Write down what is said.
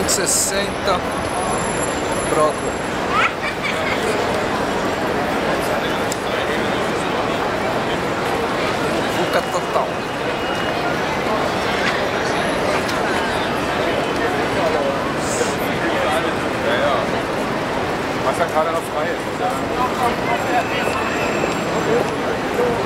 1,60 brócolis. Buca total. Was ja gerade noch frei ist.